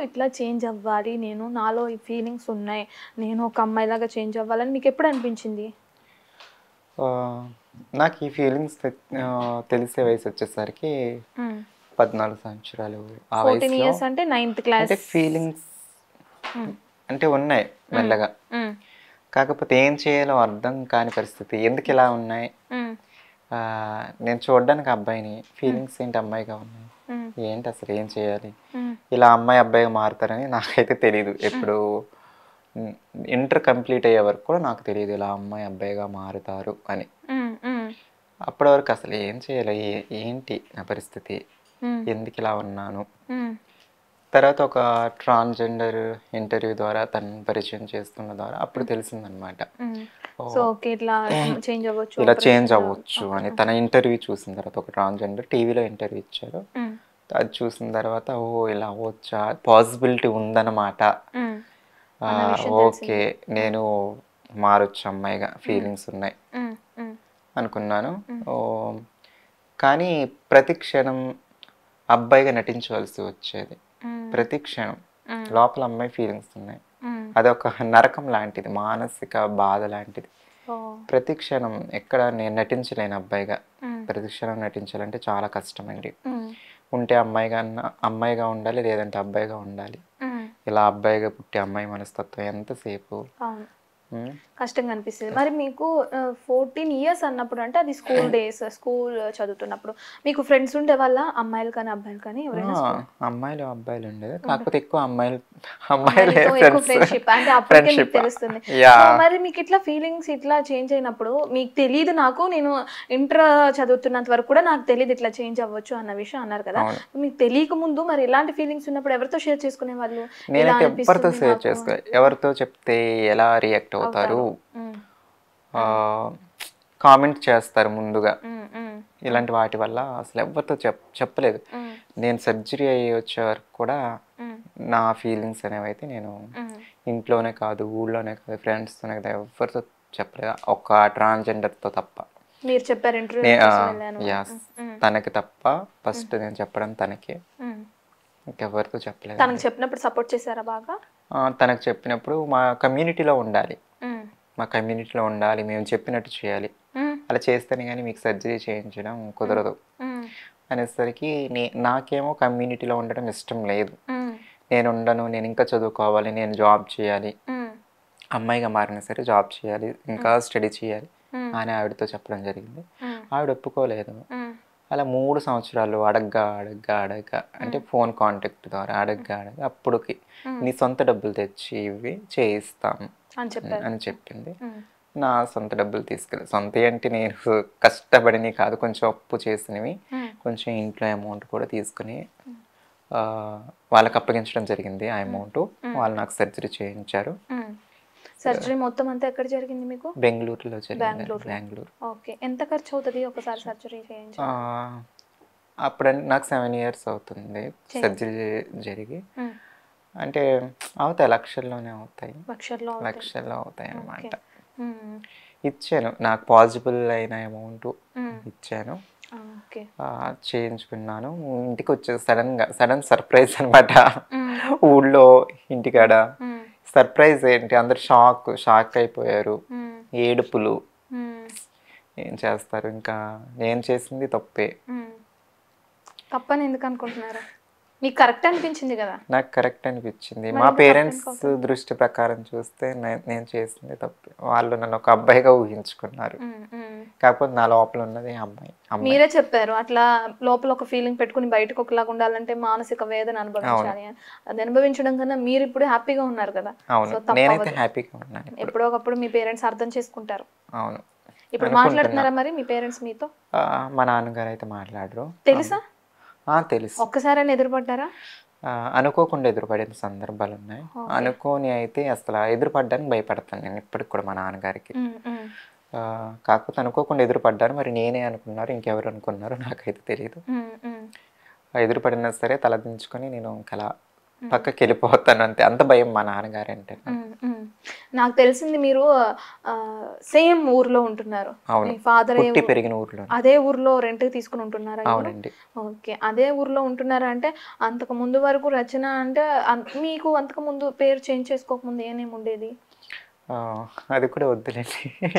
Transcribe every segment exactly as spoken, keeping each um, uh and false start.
ఇట్లా చేంజ్ అవ్వాలి, నేను నాలో ఈ ఫీలింగ్స్ ఉన్నాయి, నేను ఒక అమ్మాయిలాగా చేంజ్ అవ్వాలని మీకు ఎప్పుడు అనిపించింది? నాకు ఈ ఫీలింగ్స్ తెలిసే వయసు వచ్చేసరికి పద్నాలుగు సంవత్సరాలు ఆ ఫోర్టీన్ వయసులో. ఇయర్స్ అంటే నైన్త్ క్లాస్. అంటే ఫీలింగ్స్ అంటే ఉన్నాయి మెల్లగా, కాకపోతే ఏం చేయాలో అర్థం కాని పరిస్థితి. ఎందుకు ఇలా ఉన్నాయి, నేను చూడడానికి అబ్బాయిని, ఫీలింగ్స్ ఏంటి అమ్మాయిగా ఉన్నాయి, ఏంటి అసలు ఏం చేయాలి, ఇలా అమ్మాయి అబ్బాయిగా మారుతారని నాకైతే తెలియదు. ఎప్పుడు ఇంటర్ కంప్లీట్ అయ్యే వరకు కూడా నాకు తెలియదు ఇలా అమ్మాయి అబ్బాయిగా మారుతారు అని. అప్పటి వరకు అసలు ఏం చేయాలి, ఏంటి నా పరిస్థితి, ఎందుకు ఇలా ఉన్నాను. తర్వాత ఒక ట్రాన్స్జెండర్ ఇంటర్వ్యూ ద్వారా తను పరిచయం చేస్తున్న ద్వారా అప్పుడు తెలిసిందనమాట, ఇలా చేంజ్ అవ్వచ్చు అని. తన ఇంటర్వ్యూ చూసిన తర్వాత, ఒక ట్రాన్స్జెండర్ టీవీలో ఇంటర్వ్యూ ఇచ్చారు, అది చూసిన తర్వాత ఓ ఇలా అవ్వచ్చా, పాసిబిలిటీ ఉందన్నమాట. ఓకే, నేను మారొచ్చు అమ్మాయిగా, ఫీలింగ్స్ ఉన్నాయి అనుకున్నాను. కానీ ప్రతి క్షణం అబ్బాయిగా నటించవలసి వచ్చేది. ప్రతి క్షణం లోపల అమ్మాయి ఫీలింగ్స్ ఉన్నాయి. అదొక నరకం లాంటిది, మానసిక బాధ లాంటిది. ప్రతి క్షణం ఎక్కడ నేను నటించలేను అబ్బాయిగా. ప్రతి క్షణం నటించాలంటే చాలా కష్టం అండి. ఉంటే అమ్మాయిగా అమ్మాయిగా ఉండాలి, లేదంటే అబ్బాయిగా ఉండాలి. ఇలా అబ్బాయిగా పుట్టి అమ్మాయి మనస్తత్వం ఎంతసేపు కష్టంగా అనిపిస్తుంది. మరి మీకు ఫోర్టీన్ ఇయర్స్ అన్నప్పుడు, అంటే అది స్కూల్ డేస్, స్కూల్ చదువుతున్నప్పుడు మీకు ఫ్రెండ్స్ ఉండే వాళ్ళ, అమ్మాయిలు కానీ అబ్బాయిలు కానీ? ఎవరైనా అమ్మాయిలు అబ్బాయిలు ఉండేది, కాకపోతే ఎక్కువ అమ్మాయిలు అమ్మాయిలు ఫ్రెండ్షిప్ అంటే అప్పటికే మీకు తెలుస్తుంది. మరి మీకు ఇట్లా ఫీలింగ్స్ ఇట్లా చేంజ్ అయినప్పుడు మీకు తెలియదు, నాకు నేను ఇంటర్ చదువుతున్నంత వరకు కూడా నాకు తెలియదు ఇట్లా చేంజ్ అవ్వచ్చు అన్న విషయం అన్నారు కదా. మీకు తెలియక ముందు మరి ఎలాంటి ఫీలింగ్స్ ఉన్నప్పుడు ఎవరితో షేర్ చేసుకునే వాళ్ళు? నేనైతే ఎవరితో షేర్ చేసుకో, ఎవరితో చెప్తే ఎలా రియాక్ట్ అవుతారు, కామెంట్ చేస్తారు ముందుగా, ఇలాంటి వాటి వల్ల అసలు ఎవరితో చెప్ చెప్పలేదు. నేను సర్జరీ అయ్యి వచ్చే వరకు కూడా నా ఫీలింగ్స్ అనేవి అయితే నేను ఇంట్లోనే కాదు, ఊళ్ళోనే కాదు, ఫ్రెండ్స్తోనే కదా, ఎవరితో చెప్పలేదు, ఒక ట్రాన్స్జెండర్తో తప్ప. మీరు చెప్పారు యాస్, తనకి తప్ప ఫస్ట్ నేను చెప్పడం తనకే, ఇంకెవరితో చెప్పలేదు. తనకు చెప్పినప్పుడు సపోర్ట్ చేశారా బాగా? తనకు చెప్పినప్పుడు మా కమ్యూనిటీలో ఉండాలి, మా కమ్యూనిటీలో ఉండాలి, మేము చెప్పినట్టు చేయాలి, అలా చేస్తేనే కానీ మీకు సర్జరీ చేయించడం కుదరదు అనేసరికి నే నాకేమో కమ్యూనిటీలో ఉండడం ఇష్టం లేదు. నేను ఉండను, నేను ఇంకా చదువుకోవాలి, నేను జాబ్ చేయాలి, అమ్మాయిగా మారినా సరే జాబ్ చేయాలి, ఇంకా స్టడీ చేయాలి అని ఆవిడతో చెప్పడం జరిగింది. ఆవిడ ఒప్పుకోలేదు. అలా మూడు సంవత్సరాలు అడగ్గా అడగ్గా అడగ్గా అంటే ఫోన్ కాంటాక్ట్ ద్వారా అడగ్గా అడగ్గా అప్పుడుకి నీ సొంత డబ్బులు తెచ్చి ఇవి చేయిస్తాము అని చెప్పింది. నా సొంత డబ్బులు తీసుకెళ్ళి, సొంత ఏంటి నేను కష్టపడినవి కాదు, కొంచెం అప్పు చేసినవి, కొంచెం ఇంట్లో అమౌంట్ కూడా తీసుకుని వాళ్ళకి అప్పగించడం జరిగింది. ఆ అమౌంట్ వాళ్ళు నాకు సర్జరీ చేయించారు. సర్జరీ మొత్తం అంతా ఎక్కడ జరిగింది మీకు? బెంగళూరులో జరిగింది. బెంగళూరు. ఓకే, ఎంత ఖర్చు అవుతుంది ఒకసారి సర్జరీ చేయించాలి? అప్పుడంటే నాకు సెవెన్ ఇయర్స్ అవుతుంది సర్జరీ జరిగి. అంటే అవుతాయి, లక్షల్లోనే అవుతాయి, లక్షల్లో లక్షల్లో అవుతాయి అన్నమాట. ఇచ్చాను, నాకు పాసిబుల్ అయిన అమౌంట్ ఇచ్చాను, చేయించుకున్నాను. ఇంటికి వచ్చే సడన్గా సడన్ సర్ప్రైజ్ అనమాట. ఊళ్ళో ఇంటికాడ సర్ప్రైజ్ ఏంటి, అందరు షాక్ షాక్ అయిపోయారు, ఏడుపులు. ఏం చేస్తారు, ఇంకా నేను చేసింది తప్పే. తప్పని ఎందుకు అనుకుంటున్నారు? మీకు కరెక్ట్ అనిపించింది కదా? నాకు కరెక్ట్ అనిపించింది. మా పేరెంట్స్ దృష్టి ప్రకారం చూస్తే నేను చేసింది తప్పే. వాళ్ళు నన్ను ఒక అబ్బాయిగా ఊహించుకున్నారు, కాకపోతే నా లోపల ఉన్నది అమ్మాయి. మీరే చెప్పారు అట్లా లోపల ఒక ఫీలింగ్ పెట్టుకుని బయటకు ఒకలాగా ఉండాలంటే మానసిక వేదన అనుభవించాలి. అది అనుభవించడం కన్నా మీరు ఇప్పుడు హ్యాపీగా ఉన్నారు కదా. నేనైతే హ్యాపీగా ఉన్నాను. ఎప్పుడో ఒకప్పుడు మీ పేరెంట్స్ అర్థం చేసుకుంటారు. అవును. ఇప్పుడు మాట్లాడుతున్నారా మరి మీ పేరెంట్స్ మీతో? మా నాన్నగారు అయితే మాట్లాడరు. తెలుసా? తెలుసు. ఒక్కసారైనా ఎదురుపడ్డారా? అనుకోకుండా ఎదురుపడిన సందర్భాలు ఉన్నాయి. అనుకోని అయితే అసలు ఎదురుపడ్డానికి భయపడతాను నేను ఇప్పటికి కూడా మా నాన్నగారికి. కాకపోతే అనుకోకుండా ఎదురుపడ్డారు, మరి నేనే అనుకున్నారు ఇంకెవరు అనుకున్నారో నాకైతే తెలియదు. ఎదురుపడినా సరే తలదించుకొని నేను ఇంకా పక్కకి వెళ్ళిపోతాను అంతే. అంత భయం మా నాన్నగారు అంటే. నాకు తెలిసింది మీరు సేమ్ ఊర్లో ఉంటున్నారు. మీ ఫాదర్ పెరిగిన ఊర్లో అదే ఊర్లో రెంట్ తీసుకుని ఉంటున్నారా? అవునండి. ఓకే, అదే ఊర్లో ఉంటున్నారా? అంటే అంతకు ముందు వరకు రచన అంటే మీకు అంతకు ముందు పేరు చేంజ్ చేసుకోకముందు ఏమేమి ఉండేది? అది కూడా వద్దులేండి.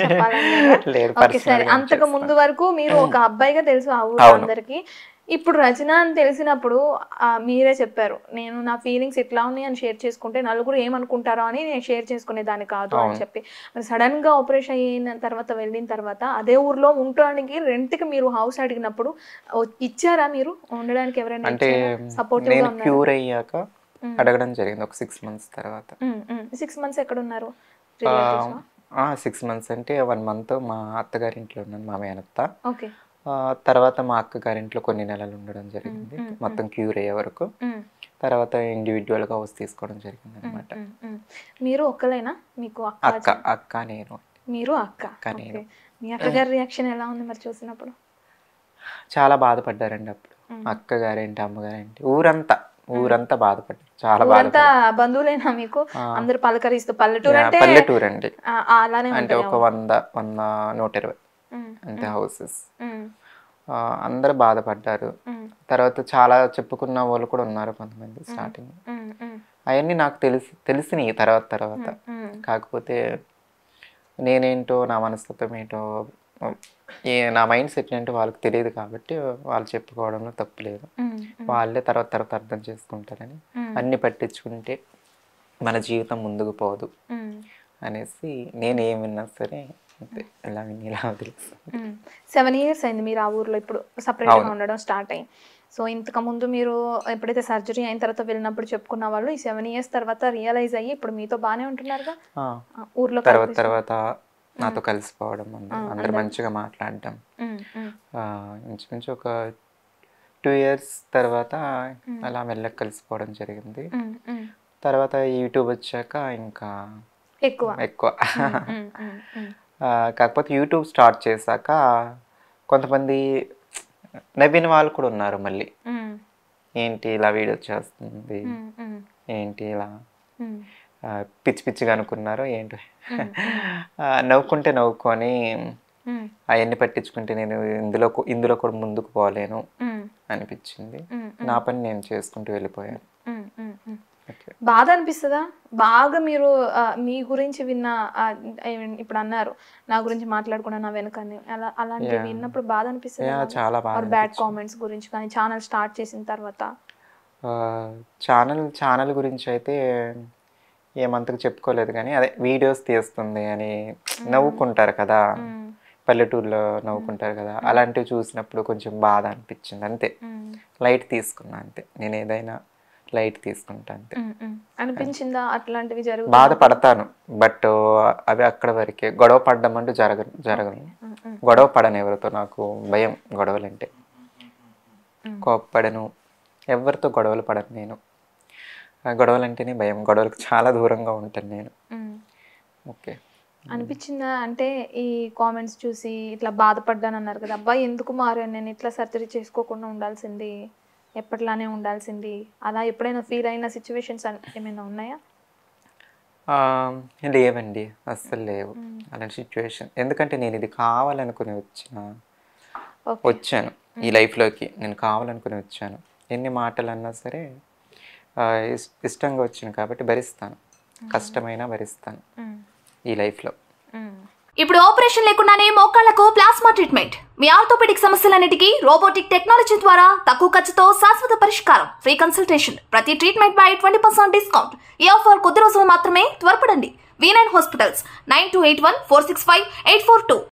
సరే, అంతకు ముందు వరకు మీరు ఒక అబ్బాయిగా తెలుసు ఆ ఊర్లో అందరికి. ఇప్పుడు రచన అని తెలిసినప్పుడు మీరే చెప్పారు, నేను నా ఫీలింగ్స్ ఎట్లా ఉన్నాయి అని షేర్ చేసుకుంటే నలుగురు ఏమనుకుంటారో అని నేను షేర్ చేసుకునే దాన్ని కాదు అని చెప్పి, మరి సడన్ గా ఆపరేషన్ అయిన తర్వాత వెళ్ళిన తర్వాత అదే ఊర్లో ఉండడానికి రెంట్కి మీరు హౌస్ అడిగినప్పుడు ఇచ్చారా? మీరు ఉండడానికి ఎవరైనా అంటే సపోర్టివ్ గా ఉన్నారా? క్యూర్ అయ్యాక అడగడం జరిగింది ఒక సిక్స్ మంత్స్ తర్వాత. సిక్స్ మంత్స్ ఎక్కడ ఉన్నారు? సిక్స్ మంత్స్ అంటే వన్ మంత్ మా అత్తగారి ఇంట్లో ఉన్నాను, మా మేనత్త. ఓకే. తర్వాత మా అక్కగారింట్లో కొన్ని నెలలు ఉండడం జరిగింది మొత్తం క్యూర్ అయ్యే వరకు. తర్వాత ఇండివిజువల్ గా హౌస్ తీసుకోవడం జరిగింది అనమాట. మీరు ఒక్కలేనా? మీకు అక్క అక్క నేను. మీరు అక్క అక్క నేను. మీ అక్కగారి రియాక్షన్ ఎలా ఉంది మరి చూసినప్పుడు? చాలా బాధపడ్డారండి అప్పుడు. అక్కగారేంటి అమ్మగారేంటి ఊరంతా ఊరంతా బాధపడ్డారు, చాలా బాధపడ్డారు. బంధువులేనా మీకు? అందరు పలకరిస్తూ పల్లెటూరు అంటే పల్లెటూరు అండి, అలానే అంటే ఒక వంద వంద నూట ఇరవై అంతే హౌసెస్. అందరు బాధపడ్డారు. తర్వాత చాలా చెప్పుకున్న వాళ్ళు కూడా ఉన్నారు కొంతమంది స్టార్టింగ్. అవన్నీ నాకు తెలిసి తెలిసినాయి తర్వాత తర్వాత. కాకపోతే నేనేంటో నా మనస్తత్వం ఏంటో ఏ నా మైండ్ సెట్ ఏంటో వాళ్ళకి తెలియదు కాబట్టి వాళ్ళు చెప్పుకోవడంలో తప్పు లేదు. వాళ్ళే తర్వాత తర్వాత అర్థం చేసుకుంటారని, అన్ని పట్టించుకుంటే మన జీవితం ముందుకు పోదు అనేసి నేను ఏం విన్నా సరే ఇలా విని ఇలా వదిలేస్తాను. సెవెన్ ఇయర్స్ అయింది మీరు ఆ ఊర్లో ఇప్పుడు సపరేట్గా ఉండడం స్టార్ట్ అయ్యి. సో ఇంతకు ముందు మీరు ఎప్పుడైతే సర్జరీ అయిన తర్వాత వెళ్ళినప్పుడు చెప్పుకున్న వాళ్ళు ఈ సెవెన్ ఇయర్స్ తర్వాత రియలైజ్ అయ్యి ఇప్పుడు మీతో బాగానే ఉంటున్నారుగా ఊర్లో? తర్వాత తర్వాత నాతో కలిసిపోవడం, అందరు మంచిగా మాట్లాడడం. ఇంచుమించు ఒక టూ ఇయర్స్ తర్వాత అలా మెల్లగా కలిసిపోవడం జరిగింది. తర్వాత యూట్యూబ్ వచ్చాక ఇంకా ఎక్కువ ఎక్కువ కాకపోతే యూట్యూబ్ స్టార్ట్ చేశాక కొంతమంది నవ్విన వాళ్ళు కూడా ఉన్నారు. మళ్ళీ ఏంటి ఇలా వీడియో చేస్తుంది, ఏంటి ఇలా పిచ్చి పిచ్చిగా అనుకున్నారు ఏంటి, నవ్వుకుంటే నవ్వుకొని అవన్నీ పట్టించుకుంటే నేను ఇందులో ఇందులో కూడా ముందుకు పోలేను అనిపించింది. నా పని నేను చేసుకుంటూ వెళ్ళిపోయాను. బాధ అనిపిస్తుందా? బాగా మీరు మీ గురించి విన్న ఇప్పుడు అన్నారు నా గురించి మాట్లాడుకున్నా నా వెనకని, అలా అలాంటివి విన్నప్పుడు బాధ అనిపిస్తుందా? చాలా బాధ. బ్యాడ్ కామెంట్స్ గురించి కానీ ఛానల్ స్టార్ట్ చేసిన తర్వాత? ఛానల్ ఛానల్ గురించి అయితే ఏమంతకు చెప్పుకోలేదు, కానీ అదే వీడియోస్ తీస్తుంది అని నవ్వుకుంటారు కదా, పల్లెటూరులో నవ్వుకుంటారు కదా, అలాంటివి చూసినప్పుడు కొంచెం బాధ అనిపించింది. అంతే, లైట్ తీసుకున్నా అంతే. నేను ఏదైనా లైట్ తీసుకుంటా అంతే. అనిపించిందా అట్లాంటివి జరుగు? బాధపడతాను, బట్ అవి అక్కడ వరకే. గొడవ పడడం అంటూ జరగ జరగను గొడవ పడను ఎవరితో. నాకు భయం గొడవలంటే, కోప్పడను, ఎవరితో గొడవలు పడను నేను. గొడవలు అంటేనే భయం, గొడవలకు చాలా దూరంగా ఉంటాను నేను. ఓకే. అనిపించిందా అంటే ఈ కామెంట్స్ చూసి ఇట్లా బాధపడ్డాను అన్నారు కదా, అబ్బాయి ఎందుకు మారాను నేను, ఇట్లా సర్జరీ చేసుకోకుండా ఉండాల్సింది, ఎప్పట్లానే ఉండాల్సింది, అలా ఎప్పుడైనా ఫీల్ అయిన సిచ్యువేషన్స్ ఏమైనా ఉన్నాయా? లేవండి, అస్సలు లేవు అలాంటి సిచ్యువేషన్. ఎందుకంటే నేను ఇది కావాలనుకుని వచ్చిన వచ్చాను ఈ లైఫ్లోకి, నేను కావాలనుకుని వచ్చాను. ఎన్ని మాటలు అన్నా సరే ఇష్టంగా వచ్చాను కాబట్టి భరిస్తాను, కష్టమైనా భరిస్తాను ఈ లైఫ్లో. ఇప్పుడు ఆపరేషన్ లేకుండానే మోకాళ్లకు ప్లాస్మా ట్రీట్మెంట్. మీ ఆర్థోపెడిక్ సమస్యలన్నిటికీ రోబోటిక్ టెక్నాలజీ ద్వారా తక్కువ ఖర్చుతో శాశ్వత పరిష్కారం. ఫ్రీ కన్సల్టేషన్, ప్రతి ట్రీట్మెంట్ పై ట్వంటీ పర్సెంట్ డిస్కౌంట్. ఈ ఆఫర్ కొద్ది రోజులు మాత్రమే, త్వరపడండి. V nine hospitals, nine two eight one four six five eight four two.